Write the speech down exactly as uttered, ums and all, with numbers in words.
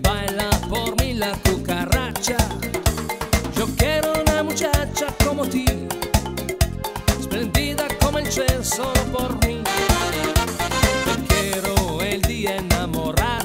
baila por mí la cucaracha. Yo quiero una muchacha como ti, esplendida como el sol solo por mí. Te quiero el día enamorar,